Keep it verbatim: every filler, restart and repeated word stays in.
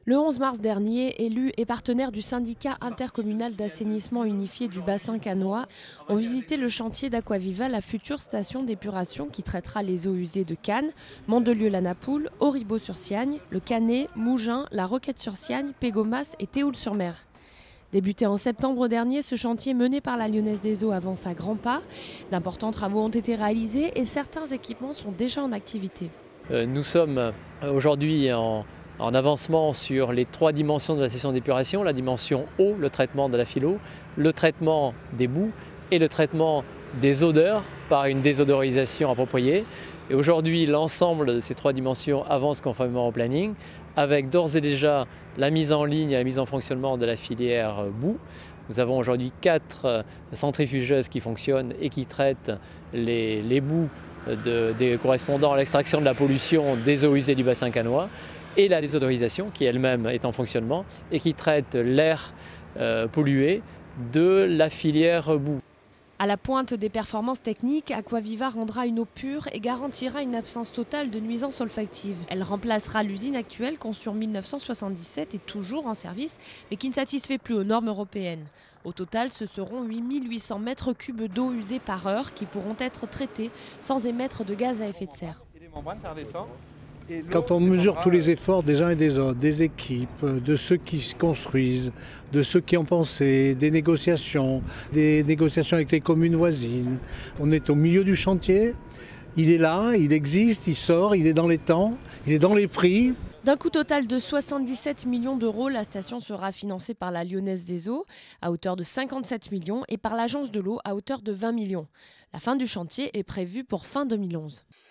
Le onze mars dernier, élus et partenaires du syndicat intercommunal d'assainissement unifié du bassin cannois ont visité le chantier d'Aquaviva, la future station d'épuration qui traitera les eaux usées de Cannes, Mandelieu-la-Napoule, Auribeau-sur-Siagne, le Canet, Mougins, la Roquette-sur-Siagne, Pégomas et Théoul-sur-Mer. Débuté en septembre dernier, ce chantier mené par la Lyonnaise des Eaux avance à grands pas. D'importants travaux ont été réalisés et certains équipements sont déjà en activité. Euh, nous sommes aujourd'hui en, en avancement sur les trois dimensions de la station d'épuration, la dimension eau, le traitement de la philo, le traitement des boues et le traitement des odeurs par une désodorisation appropriée. Et aujourd'hui, l'ensemble de ces trois dimensions avance conformément au planning, avec d'ores et déjà la mise en ligne et la mise en fonctionnement de la filière boue. Nous avons aujourd'hui quatre centrifugeuses qui fonctionnent et qui traitent les, les boues de, des correspondant à l'extraction de la pollution des eaux usées du bassin cannois, et la désodorisation qui elle-même est en fonctionnement et qui traite l'air euh, pollué de la filière boue. À la pointe des performances techniques, Aquaviva rendra une eau pure et garantira une absence totale de nuisances olfactives. Elle remplacera l'usine actuelle conçue en mille neuf cent soixante-dix-sept et toujours en service, mais qui ne satisfait plus aux normes européennes. Au total, ce seront huit mille huit cents mètres cubes d'eau usée par heure qui pourront être traités sans émettre de gaz à effet de serre. Quand on mesure tous les efforts des uns et des autres, des équipes, de ceux qui se construisent, de ceux qui ont pensé, des négociations, des négociations avec les communes voisines, on est au milieu du chantier, il est là, il existe, il sort, il est dans les temps, il est dans les prix. D'un coût total de soixante-dix-sept millions d'euros, la station sera financée par la Lyonnaise des Eaux à hauteur de cinquante-sept millions et par l'Agence de l'eau à hauteur de vingt millions. La fin du chantier est prévue pour fin deux mille onze.